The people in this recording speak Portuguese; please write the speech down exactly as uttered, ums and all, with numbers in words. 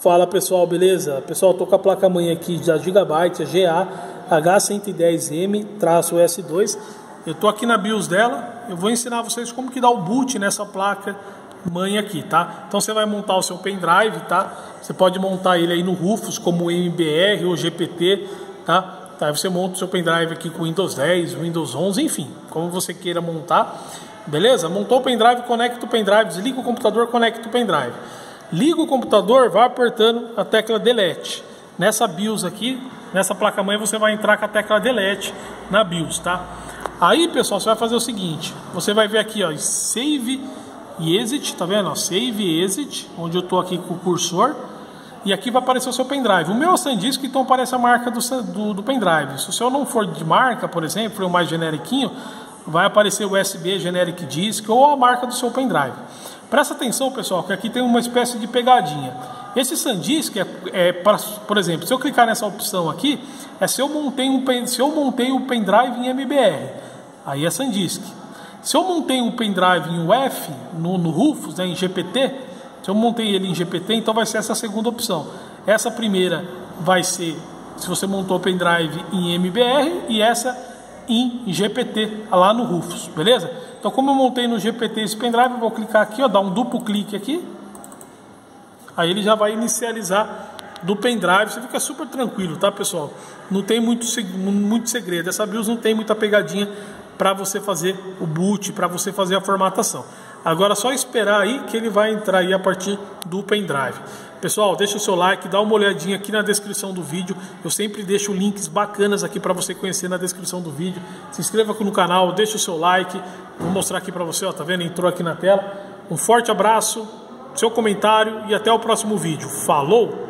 Fala pessoal, beleza? Pessoal, tô com a placa-mãe aqui da Gigabyte, a G A H cento e dez M S dois. Eu tô aqui na BIOS dela, eu vou ensinar vocês como que dá o boot nessa placa-mãe aqui, tá? Então você vai montar o seu pendrive, tá? Você pode montar ele aí no Rufus, como M B R ou G P T, tá? Tá, aí você monta o seu pendrive aqui com Windows dez, Windows onze, enfim, como você queira montar, beleza? Montou o pendrive, conecta o pendrive, desliga o computador, conecta o pendrive. Liga o computador, vai apertando a tecla Delete. Nessa BIOS aqui, nessa placa-mãe, você vai entrar com a tecla Delete na BIOS, tá? Aí, pessoal, você vai fazer o seguinte, você vai ver aqui, ó, Save e Exit, tá vendo? Ó, Save e Exit, onde eu tô aqui com o cursor. E aqui vai aparecer o seu pendrive. O meu é SanDisk, então aparece a marca do, do, do pendrive. Se o seu não for de marca, por exemplo, for o mais generiquinho, vai aparecer o U S B Generic Disk ou a marca do seu pendrive. Presta atenção, pessoal, que aqui tem uma espécie de pegadinha. Esse SanDisk é, é para, por exemplo, se eu clicar nessa opção aqui, é se eu montei um se eu montei um pendrive em M B R, aí é SanDisk. Se eu montei um pendrive em U E F, no, no Rufus, né, em G P T, se eu montei ele em G P T, então vai ser essa segunda opção. Essa primeira vai ser se você montou o pendrive em M B R e essa em G P T, lá no Rufus, beleza? Então, como eu montei no G P T esse pendrive, eu vou clicar aqui, ó, dar um duplo clique aqui. Aí ele já vai inicializar do pendrive. Você fica super tranquilo, tá, pessoal? Não tem muito, muito segredo. Essa BIOS não tem muita pegadinha para você fazer o boot, para você fazer a formatação. Agora é só esperar aí que ele vai entrar aí a partir do pendrive. Pessoal, deixa o seu like, dá uma olhadinha aqui na descrição do vídeo. Eu sempre deixo links bacanas aqui para você conhecer na descrição do vídeo. Se inscreva aqui no canal, deixa o seu like. Vou mostrar aqui para você, ó, tá vendo? Entrou aqui na tela. Um forte abraço, seu comentário e até o próximo vídeo. Falou!